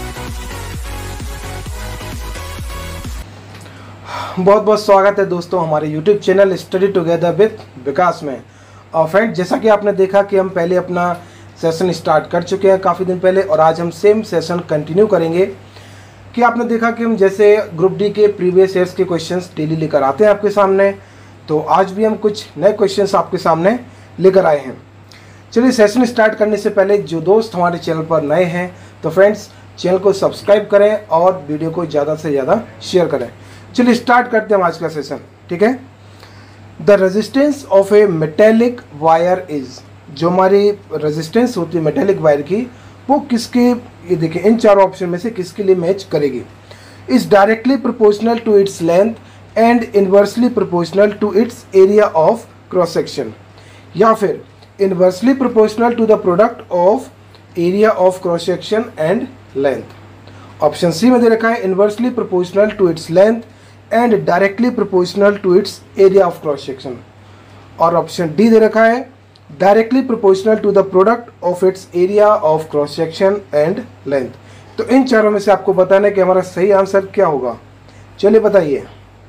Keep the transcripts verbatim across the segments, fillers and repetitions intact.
बहुत बहुत स्वागत है दोस्तों हमारे YouTube channel study together with Vikas में। और फ्रेंड, जैसा कि आपने देखा कि हम पहले अपना सेशन स्टार्ट कर चुके हैं काफ़ी दिन पहले, और आज हम सेम सेशन कंटिन्यू करेंगे। कि आपने देखा कि हम जैसे ग्रुप डी के प्रीवियस ईयर्स के क्वेश्चंस डेली लेकर आते हैं आपके सामने, तो आज भी हम कुछ नए क्वेश्चंस आपके सामने लेकर आए हैं। चलिए, सेशन स्टार्ट करने से पहले जो दोस्त हमारे चैनल पर नए हैं, तो फ्रेंड्स चैनल को सब्सक्राइब करें और वीडियो को ज़्यादा से ज़्यादा शेयर करें। चलिए स्टार्ट करते हैं आज का सेशन, ठीक है। The resistance of a metallic wire is, जो हमारी रेजिस्टेंस होती है मेटेलिक वायर की, वो किसके, ये देखिए इन चारों ऑप्शन में से किसके लिए मैच करेगी। Is directly proportional to its length and inversely proportional to its area of cross section, या फिर inversely proportional to the product of area of cross section and length. Option C में दे रखा है inversely proportional to its length and directly proportional to its area of cross section, और option D दे रखा है directly proportional to the product of its area of cross section and length. तो इन चारों में से आपको बताना है कि हमारा सही आंसर क्या होगा। चलिए बताइए।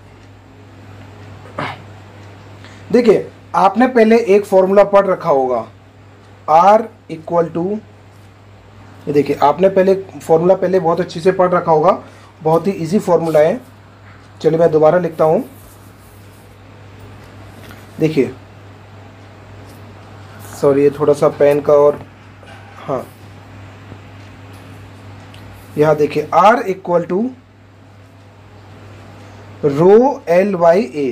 देखिए, आपने पहले एक फॉर्मूला पढ़ रखा होगा, R इक्वल टू, ये देखिए आपने पहले फॉर्मूला पहले बहुत अच्छे से पढ़ रखा होगा, बहुत ही इजी फॉर्मूला है। चलिए मैं दोबारा लिखता हूं। देखिए, सॉरी ये थोड़ा सा पेन का, और हाँ यहां देखिए R equal to rho L by A,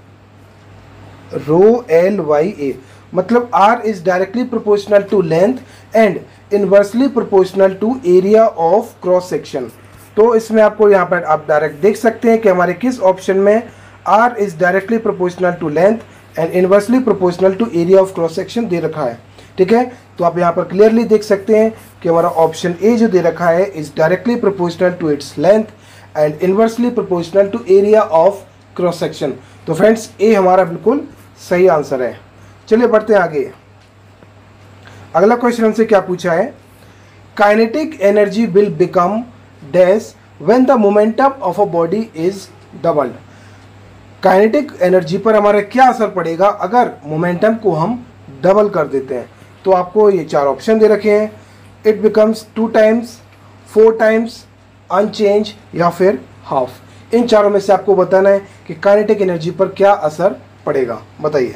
rho L by A, मतलब R is directly proportional to length and inversely proportional to area of cross section. तो इसमें आपको यहाँ पर आप डायरेक्ट देख सकते हैं कि हमारे किस ऑप्शन में R is directly proportional to length and inversely proportional to area of cross section दे रखा है, ठीक है। तो आप यहाँ पर क्लियरली देख सकते हैं कि हमारा ऑप्शन ए जो दे रखा है is directly proportional to its length and inversely proportional to area of cross section. तो फ्रेंड्स ए हमारा बिल्कुल सही आंसर है। चलिए बढ़ते हैं आगे। अगला क्वेश्चन हमसे क्या पूछा है, kinetic energy will become dash when the momentum of a body is doubled. Kinetic energy पर हमारा क्या असर पड़ेगा अगर मोमेंटम को हम डबल कर देते हैं। तो आपको ये चार ऑप्शन दे रखे हैं, it becomes two times, four times, unchange या फिर हाफ। इन चारों में से आपको बताना है कि काइनेटिक एनर्जी पर क्या असर पड़ेगा, बताइए।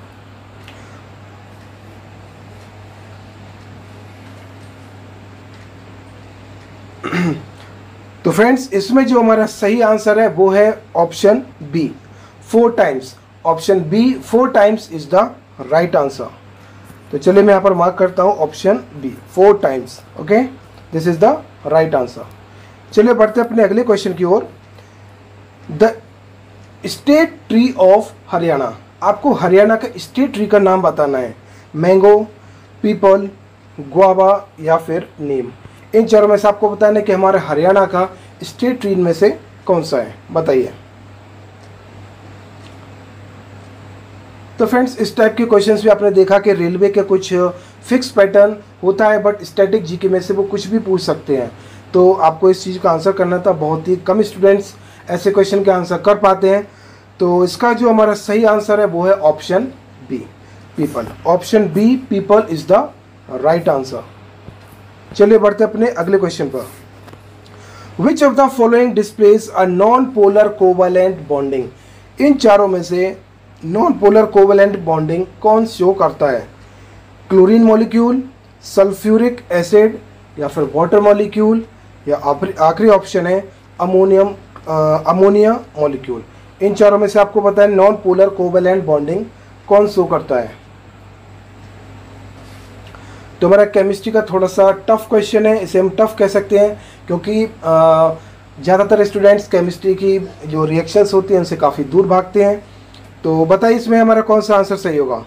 तो फ्रेंड्स, इसमें जो हमारा सही आंसर है वो है option B, four times. Option B four times is the right answer. तो चलिए मैं यहाँ पर मार्क करता हूँ option B, four times. Okay, this is the right answer. चलिए बढ़ते अपने अगले क्वेश्चन की ओर। The state tree of Haryana, आपको हरियाणा का स्टेट ट्री का नाम बताना है। मैंगो, पीपल, गुआवा या फिर नीम। इन चारों में से आपको बताना है कि हमारे हरियाणा का स्टेट ट्री में से कौन सा है, बताइए। तो फ्रेंड्स, इस टाइप के क्वेश्चंस भी आपने देखा कि रेलवे के कुछ फिक्स पैटर्न होता है, बट स्टैटिक जीके में से वो कुछ भी पूछ सकते हैं। तो आपको इस चीज़ का आंसर करना था, बहुत ही कम स्टूडेंट्स ऐसे क्वेश्चन के आंसर कर पाते हैं। तो इसका जो हमारा सही आंसर है वो है option B, people. Option B, people is the right answer. चलिए बढ़ते अपने अगले क्वेश्चन पर। Which of the following displays a non polar covalent bonding. इन चारों में से नॉन पोलर कोवैलेंट बॉन्डिंग कौन शो करता है। क्लोरीन मॉलिक्यूल, सल्फ्यूरिक एसिड या फिर वाटर मॉलिक्यूल, या आखिरी ऑप्शन है अमोनियम अमोनिया मॉलिक्यूल। इन चारों में से आपको पता है नॉन पोलर कोवैलेंट बॉन्डिंग कौन शो करता है। तो हमारा केमिस्ट्री का थोड़ा सा टफ क्वेश्चन है, इसे हम टफ कह सकते हैं क्योंकि ज़्यादातर स्टूडेंट्स केमिस्ट्री की जो रिएक्शंस होती हैं उनसे काफ़ी दूर भागते हैं। तो बताइए इसमें हमारा कौन सा आंसर सही होगा।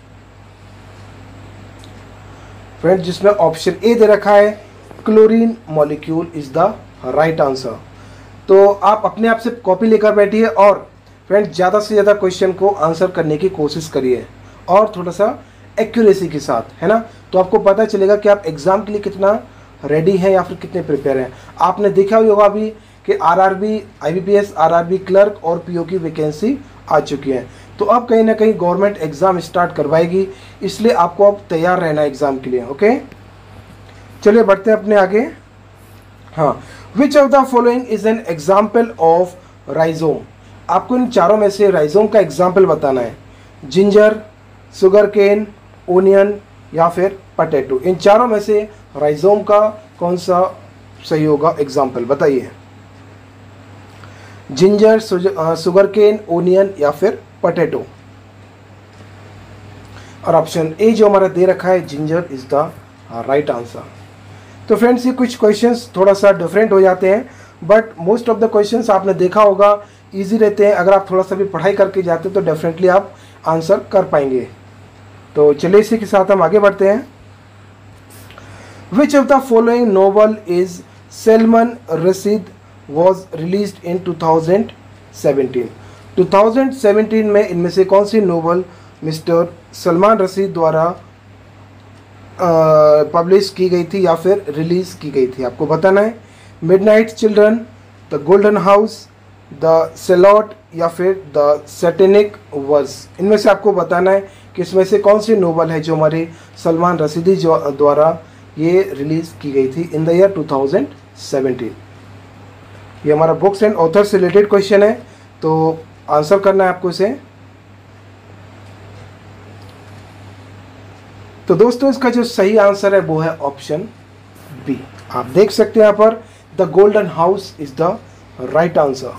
फ्रेंड्स, जिसमें ऑप्शन ए दे रखा है chlorine molecule is the right answer. तो आप अपने आप से कॉपी लेकर बैठिए और फ्रेंड्स ज़्यादा से ज़्यादा क्वेश्चन को आंसर करने की कोशिश करिए और थोड़ा सा एक्यूरेसी के साथ, है ना। तो आपको पता चलेगा कि आप एग्ज़ाम के लिए कितना रेडी हैं या फिर कितने प्रिपेयर हैं। आपने देखा ही होगा अभी कि आरआरबी, आईबीपीएस, आरआरबी क्लर्क और पीओ की वैकेंसी आ चुकी है। तो अब कहीं ना कहीं गवर्नमेंट एग्ज़ाम स्टार्ट करवाएगी, इसलिए आपको अब तैयार रहना है एग्ज़ाम के लिए। ओके, चलिए बढ़ते हैं अपने आगे। हाँ, which of the following is an example of rhizome. आपको इन चारों में से राइजोम का एग्जाम्पल बताना है। जिंजर, शुगर केन, ओनियन या फिर पटेटो, इन चारों में से राइजोम का कौन सा सही होगा एग्जाम्पल बताइए। जिंजर, शुगर केन, ओनियन या फिर पटेटो। और ऑप्शन ए जो हमारा दे रखा है ginger is the right answer. तो फ्रेंड्स, ये कुछ क्वेश्चंस थोड़ा सा डिफरेंट हो जाते हैं, but most of the questions आपने देखा होगा इजी रहते हैं। अगर आप थोड़ा सा भी पढ़ाई करके जाते हैं तो डेफिनेटली आप आंसर कर पाएंगे। तो चलिए इसी के साथ हम आगे बढ़ते हैं। Which of the following novel is Salman Rushdie was released in two thousand seventeen. Two thousand seventeen में इनमें से कौन सी नोवेल मिस्टर सलमान रशीद द्वारा पब्लिश की गई थी या फिर रिलीज की गई थी, आपको बताना है। Midnight children, the golden house, the सेलॉट या फिर द सैटेनिक वर्स। इनमें से आपको बताना है कि इसमें से कौन सी नोवेल है जो हमारे सलमान रशीदी जो द्वारा ये रिलीज की गई थी in the year two thousand seventeen. ये हमारा बुक्स एंड ऑथर से रिलेटेड क्वेश्चन है, तो आंसर करना है आपको इसे। तो दोस्तों, इसका जो सही आंसर है वो है ऑप्शन बी। आप देख सकते हैं यहाँ पर the golden house is the right answer.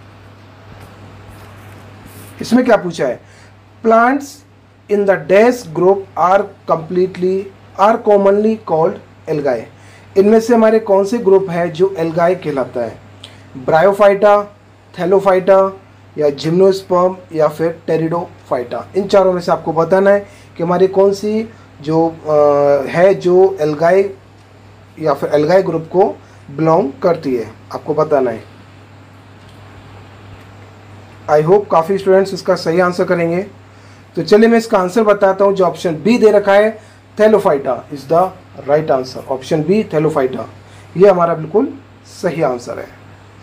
इसमें क्या पूछा है, plants in the dash group are completely are commonly called algae. इनमें से हमारे कौन से ग्रुप है जो एल्गाए कहलाता है, ब्रायोफाइटा, थैलोफाइटा या जिम्नोस्पर्म या फिर टेरिडोफाइटा। इन चारों में से आपको बताना है कि हमारी कौन सी जो आ, है जो एल्गाए या फिर एल्गाए ग्रुप को बिलोंग करती है, आपको बताना है। आई होप काफ़ी स्टूडेंट्स इसका सही आंसर करेंगे। तो चलिए मैं इसका आंसर बताता हूँ। जो ऑप्शन बी दे रखा है thallophyta is the right answer. Option B thallophyta, ये हमारा बिल्कुल सही आंसर है।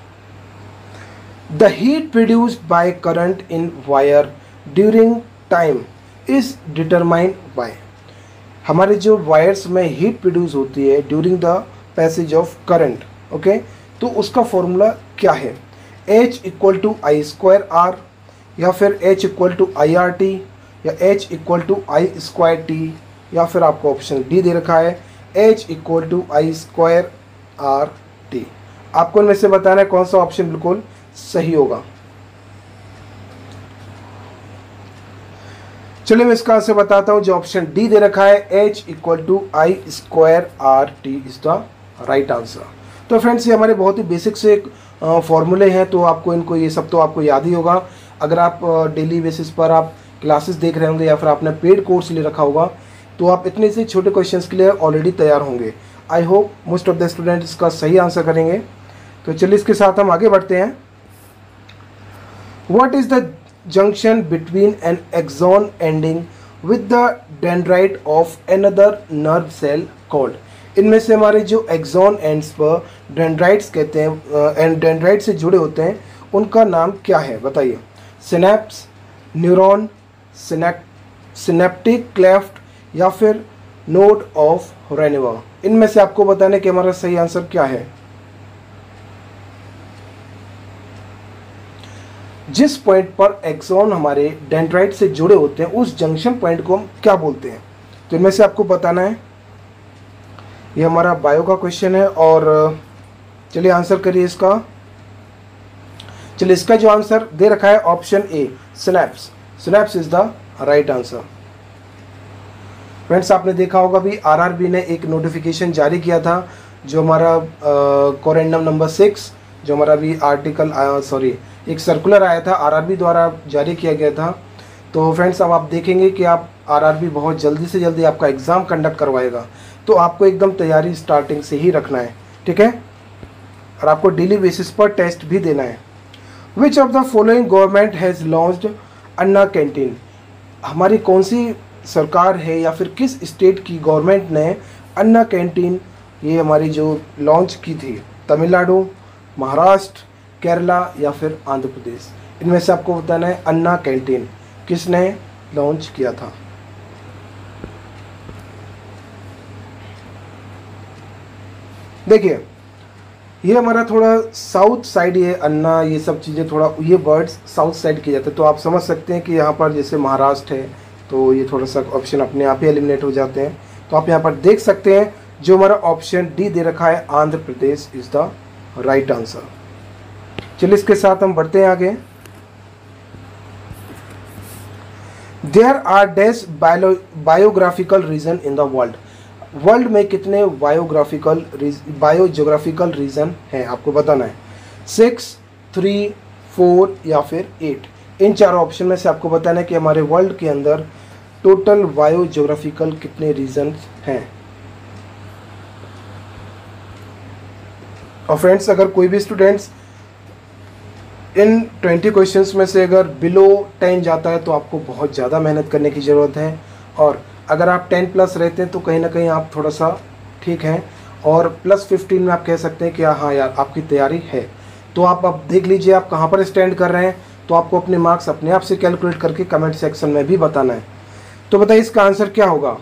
The heat produced by current in wire during time is determined by. हमारे जो वायर्स में हीट प्रोड्यूस होती है during the passage of current, okay, तो उसका फॉर्मूला क्या है, H equal to I square R या फिर H equal to I R T या H equal to I square T या फिर आपको ऑप्शन डी दे रखा है H equal to I square R T. आपको इनमें से बताना है कौन सा ऑप्शन बिल्कुल सही होगा। चलिए मैं इसका आंसर बताता हूँ। जो ऑप्शन डी दे रखा है H equal to I square R T is the right answer. तो फ्रेंड्स, ये हमारे बहुत ही बेसिक से फॉर्मूले हैं, तो आपको इनको ये सब तो आपको याद ही होगा। अगर आप डेली बेसिस पर आप क्लासेस देख रहे होंगे या फिर आपने पेड कोर्स ले रखा होगा, तो आप इतने से छोटे क्वेश्चंस के लिए ऑलरेडी तैयार होंगे। I hope most of the student इसका सही आंसर करेंगे। तो चलिए इसके साथ हम आगे बढ़ते हैं। What is the junction between an axon ending with the dendrite of another nerve cell called. इनमें से हमारे जो एक्सॉन एंड्स पर डेंड्राइट्स कहते हैं एंड डेंड्राइट से जुड़े होते हैं, उनका नाम क्या है बताइए। सिनेप्स, न्यूरॉन, सिनेप्टिक क्लेफ्ट या फिर नोड ऑफ रेनिवा। इनमें से आपको बताने कि हमारा सही आंसर क्या है। जिस पॉइंट पर एक्सॉन हमारे डेंड्राइट से जुड़े होते हैं उस जंक्शन पॉइंट को हम क्या बोलते हैं, तो इनमें से आपको बताना है। ये हमारा बायो का क्वेश्चन है और चलिए आंसर करिए इसका। चलिए इसका जो आंसर दे रखा है option A synapse. Synapse is the right answer. Friends, आपने देखा होगा भी आरआरबी ने एक नोटिफिकेशन जारी किया था, जो हमारा कोरेंडम नंबर सिक्स, जो हमारा भी आर्टिकल सॉरी एक सर्कुलर आया था आरआरबी द्वारा जारी किया गया था। तो फ्रेंड्स, अब आप देखेंगे कि आप आरआरबी बहुत जल्दी से जल्दी आपका एग्ज़ाम कंडक्ट करवाएगा, तो आपको एकदम तैयारी स्टार्टिंग से ही रखना है, ठीक है। और आपको डेली बेसिस पर टेस्ट भी देना है। Which of the following government has launched Anna canteen. हमारी कौन सी सरकार है या फिर किस स्टेट की गवर्नमेंट ने अन्ना कैंटीन ये हमारी जो लॉन्च की थी, तमिलनाडु, महाराष्ट्र, केरला या फिर आंध्र प्रदेश। इनमें से आपको बताना है अन्ना कैंटीन किसने लॉन्च किया था। देखिए ये हमारा थोड़ा साउथ साइड, ये अन्ना ये सब चीज़ें थोड़ा ये वर्ड्स साउथ साइड किए जाते हैं, तो आप समझ सकते हैं कि यहाँ पर जैसे महाराष्ट्र है तो ये थोड़ा सा ऑप्शन अपने आप ही एलिमिनेट हो जाते हैं। तो आप यहाँ पर देख सकते हैं जो हमारा ऑप्शन डी दे रखा है Andhra Pradesh is the right answer. चलिए इसके साथ हम बढ़ते हैं आगे। There are dash biographical region in the world. World में कितने बायोग्राफिकल बायोजोग्राफिकल रीजन हैं आपको बताना है, सिक्स, थ्री, फोर या फिर एट। इन चारों ऑप्शन में से आपको बताना है कि हमारे वर्ल्ड के अंदर टोटल बायोजोग्राफिकल कितने रीजन हैं। और फ्रेंड्स अगर कोई भी स्टूडेंट्स इन ट्वेंटी क्वेश्चंस में से अगर बिलो टेन जाता है तो आपको बहुत ज़्यादा मेहनत करने की ज़रूरत है, और अगर आप टेन प्लस रहते हैं तो कहीं ना कहीं आप थोड़ा सा ठीक हैं, और प्लस फिफ्टीन में आप कह सकते हैं कि हाँ यार आपकी तैयारी है। तो आप अब देख लीजिए आप कहाँ पर स्टैंड कर रहे हैं, तो आपको अपने मार्क्स अपने आप से कैलकुलेट करके कमेंट सेक्शन में भी बताना है। तो बताइए इसका आंसर क्या होगा।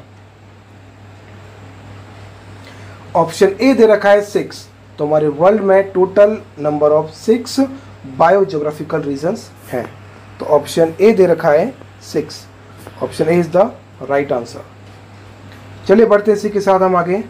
ऑप्शन ए दे रखा है सिक्स, तो हमारे वर्ल्ड में total number of six biogeographical regions हैं। तो ऑप्शन ए दे रखा है six, option A is the right answer. चलिए बढ़ते इसी के साथ हम आगे।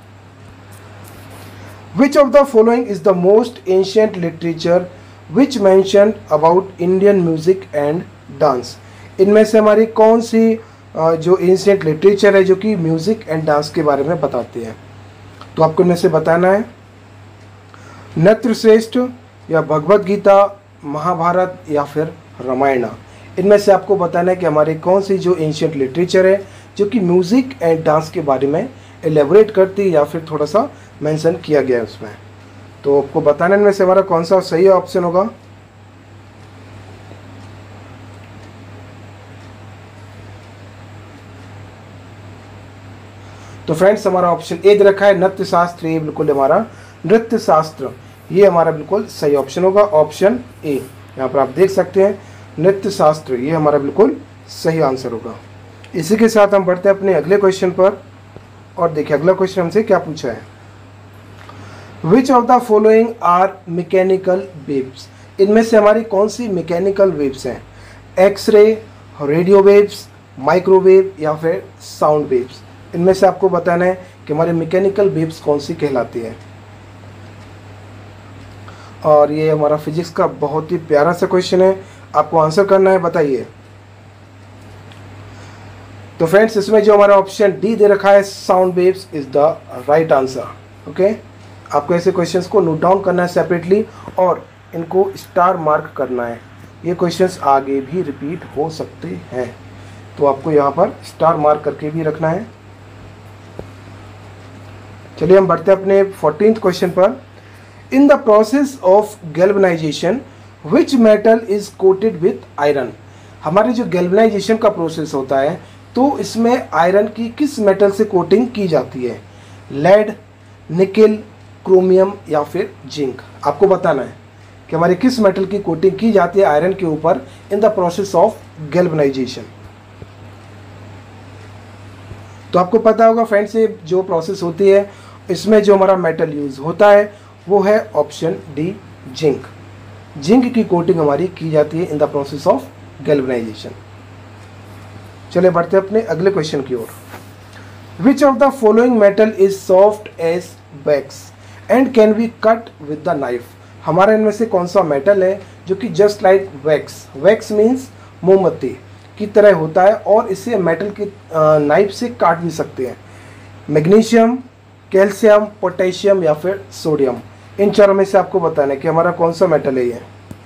Which of the following is the most ancient literature which mention about Indian music and dance. इनमें से हमारी कौन सी जो एंशियंट लिटरेचर है जो कि म्यूजिक एंड डांस के बारे में बताती है। तो आपको इनमें से बताना है नृत्य श्रेष्ठ या भगवत गीता, महाभारत या फिर रामायण। इनमें से आपको बताना है कि हमारे कौन सी जो एंशियंट लिटरेचर है जो कि म्यूज़िक एंड डांस के बारे में एलेबोरेट करती है या फिर थोड़ा सा मेंशन किया गया है उसमें। तो आपको बताना इनमें से हमारा कौन सा सही ऑप्शन होगा। तो फ्रेंड्स हमारा ऑप्शन ए दे रखा है नृत्य शास्त्र, ये बिल्कुल हमारा नृत्य शास्त्र ये हमारा बिल्कुल सही ऑप्शन होगा, ऑप्शन ए। यहाँ पर आप देख सकते हैं नृत्य शास्त्र ये हमारा बिल्कुल सही आंसर होगा। इसी के साथ हम बढ़ते हैं अपने अगले क्वेश्चन पर, और देखिए अगला क्वेश्चन हमसे क्या पूछा है। Which of the following are mechanical waves. इनमें से हमारी कौन सी मैकेनिकल वेव्स हैं, एक्सरे, रेडियो वेव्स, माइक्रोवेव या फिर साउंड वेव्स। इनमें से आपको बताना है कि हमारे मैकेनिकल वेव्स कौन सी कहलाती है। और ये हमारा फिजिक्स का बहुत ही प्यारा सा क्वेश्चन है, आपको आंसर करना है, बताइए। तो फ्रेंड्स इसमें जो हमारा ऑप्शन डी दे रखा है sound waves is the right answer. Okay, आपको ऐसे क्वेश्चंस को नोट डाउन करना है सेपरेटली और इनको स्टार मार्क करना है। ये क्वेश्चंस आगे भी रिपीट हो सकते हैं, तो आपको यहाँ पर स्टार मार्क करके भी रखना है। चलिए हम बढ़ते हैं अपने फोर्टीन्थ क्वेश्चन पर। In the process of galvanization which metal is coated with iron. हमारे जो गैल्वेनाइजेशन का प्रोसेस होता है तो इसमें आयरन की किस मेटल से कोटिंग की जाती है, लेड, निकेल, क्रोमियम या फिर जिंक। आपको बताना है कि हमारे किस मेटल की कोटिंग की जाती है आयरन के ऊपर in the process of galvanization. तो आपको पता होगा फ्रेंड्स ये जो प्रोसेस होती है इसमें जो हमारा मेटल यूज होता है वो है ऑप्शन डी जिंक। जिंक की कोटिंग हमारी की जाती है in the process of galvanization. चलिए बढ़ते हैं अपने अगले क्वेश्चन की ओर। Which of the following metal is soft as wax and can be cut with the knife. हमारा इनमें से कौन सा मेटल है जो कि just like wax, wax means मोमबत्ती की तरह होता है और इसे मेटल की नाइफ से काट भी सकते हैं। मैग्नीशियम, कैल्शियम, पोटेशियम या फिर सोडियम। इन चारों में से आपको बताना है कि हमारा कौन सा मेटल है ये।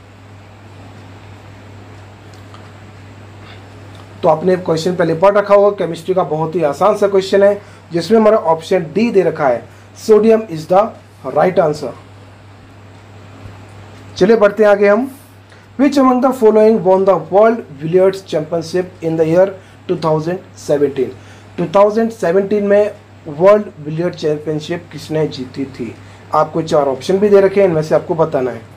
तो आपने क्वेश्चन पहले पढ़ रखा होगा, केमिस्ट्री का बहुत ही आसान सा क्वेश्चन है जिसमें हमारा ऑप्शन डी दे रखा है sodium is the right answer. चलिए बढ़ते हैं आगे हम। Which among the following won the world billiards championship in the year two thousand seventeen. Two thousand seventeen में वर्ल्ड बिलियर्ड चैंपियनशिप किसने जीती थी? आपको चार ऑप्शन भी दे रखे हैं, इनमें से आपको बताना है।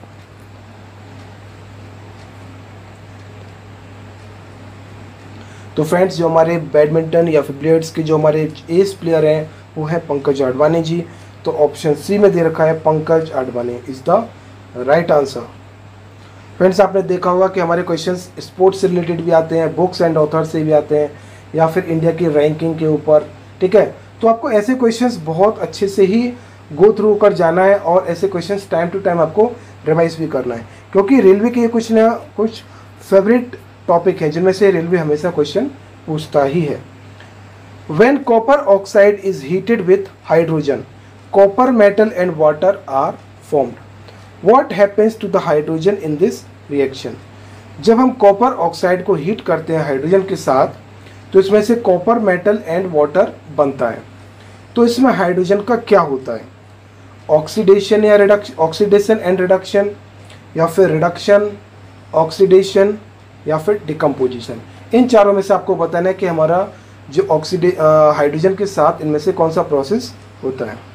तो फ्रेंड्स, जो हमारे बैडमिंटन या फिर बिलियर्ड्स के जो हमारे एस प्लेयर हैं वो है पंकज आडवाणी जी। तो ऑप्शन सी में दे रखा है Pankaj Advani is the right answer. Friends, आपने देखा होगा कि हमारे क्वेश्चंस स्पोर्ट्स से रिलेटेड भी आते हैं, बुक्स एंड ऑथर से भी आते हैं, या फिर इंडिया की रैंकिंग के ऊपर, ठीक है। तो आपको ऐसे क्वेश्चंस बहुत अच्छे से ही गो थ्रू कर जाना है और ऐसे क्वेश्चंस टाइम टू टाइम आपको रिवाइज भी करना है, क्योंकि रेलवे के ये कुछ ना कुछ फेवरेट टॉपिक है जिनमें से रेलवे हमेशा क्वेश्चन पूछता ही है। When copper oxide is heated with hydrogen, copper metal and water are formed. What happens to the hydrogen in this reaction? जब हम कॉपर ऑक्साइड को हीट करते हैं हाइड्रोजन के साथ, तो इसमें से कॉपर मेटल एंड वाटर बनता है। तो इसमें हाइड्रोजन का क्या होता है? ऑक्सीडेशन या रिडक्शन, ऑक्सीडेशन एंड रिडक्शन, या फिर रिडक्शन, ऑक्सीडेशन, या फिर डिकम्पोजिशन। इन चारों में से आपको बताना है कि हमारा जो ऑक्सीडे हाइड्रोजन के साथ इनमें से कौन सा प्रोसेस होता है।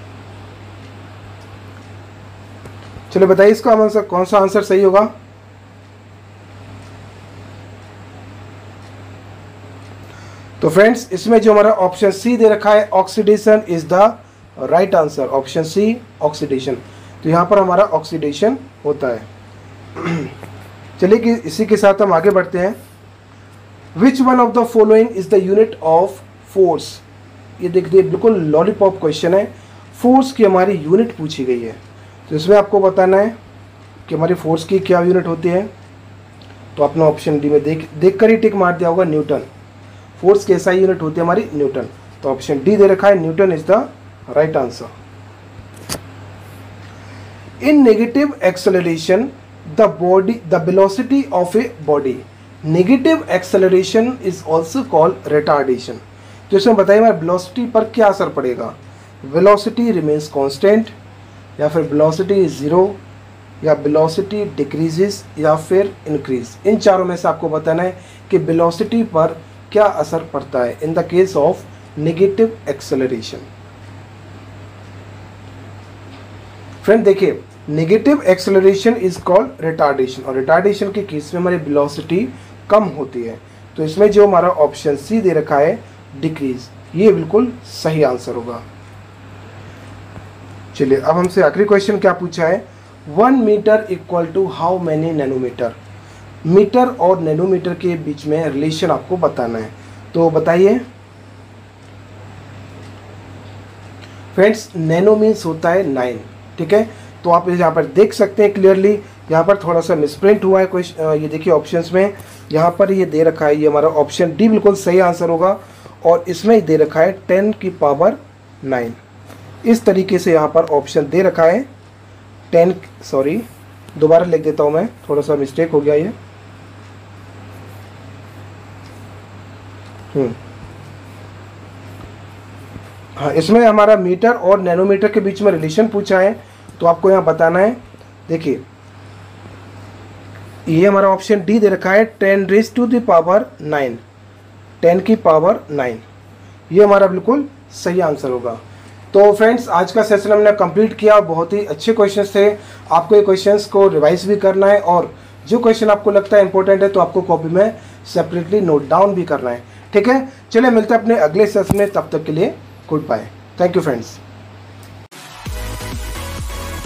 चलो बताइए इसका आंसर, कौन सा आंसर सही होगा? तो फ्रेंड्स, इसमें जो हमारा ऑप्शन सी दे रखा है oxidation is the right answer. Option C oxidation. तो यहाँ पर हमारा ऑक्सीडेशन होता है। चलिए कि इसी के साथ हम आगे बढ़ते हैं। Which one of the following is the unit of force? ये देखिए बिल्कुल लॉलीपॉप क्वेश्चन है। फोर्स की हमारी यूनिट पूछी गई है, तो इसमें आपको बताना है कि हमारी फोर्स की क्या यूनिट होती है। तो आपने ऑप्शन डी में देख देख कर ही टिक मार दिया होगा न्यूटन। फोर्स की ऐसा यूनिट होती है हमारी न्यूटन। तो ऑप्शन डी दे रखा है newton is the right answer. In negative acceleration the body the velocity of a body, negative acceleration is also called retardation. तो इसमें बताइए हमारे वेलोसिटी पर क्या असर पड़ेगा? वेलोसिटी रिमेन्स कांस्टेंट, या फिर वेलोसिटी ज़ीरो, या वेलोसिटी डिक्रीजेस, या फिर इंक्रीज। इन चारों में से आपको बताना है कि वेलोसिटी पर क्या असर पड़ता है in the case of negative acceleration. Friend देखिए, negative acceleration is called retardation, और रिटार्डेशन के केस में हमारी वेलोसिटी कम होती है। तो इसमें जो हमारा ऑप्शन सी दे रखा है डिक्रीज, ये बिल्कुल सही आंसर होगा। चलिए अब हमसे आखिरी क्वेश्चन क्या पूछा है? One metre equal to how many nanometre? Metre और नैनोमीटर के बीच में रिलेशन आपको बताना है, तो बताइए। फ्रेंड्स, नैनो मीन्स होता है नाइन, ठीक है। तो आप यहाँ पर देख सकते हैं क्लियरली, यहाँ पर थोड़ा सा मिसप्रिंट हुआ है क्वेश्चन। ये देखिए ऑप्शंस में यहाँ पर ये दे रखा है, ये हमारा ऑप्शन डी बिल्कुल सही आंसर होगा, और इसमें दे रखा है टेन की पावर नाइन। इस तरीके से यहाँ पर ऑप्शन दे रखा है टेन, सॉरी दोबारा लिख देता हूँ मैं, थोड़ा सा मिस्टेक हो गया ये। हम्म हाँ, इसमें हमारा मीटर और नैनोमीटर के बीच में रिलेशन पूछा है, तो आपको यहाँ बताना है। देखिए ये हमारा ऑप्शन डी दे रखा है ten raise to the power nine, ten की पावर नाइन, ये हमारा बिल्कुल सही आंसर होगा। तो फ्रेंड्स, आज का सेशन हमने कंप्लीट किया। बहुत ही अच्छे क्वेश्चंस थे। आपको ये क्वेश्चंस को रिवाइज भी करना है, और जो क्वेश्चन आपको लगता है इंपॉर्टेंट है तो आपको कॉपी में सेपरेटली नोट डाउन भी करना है, ठीक है। चलिए मिलते हैं अपने अगले सेशन में, तब तक के लिए goodbye. Thank you friends.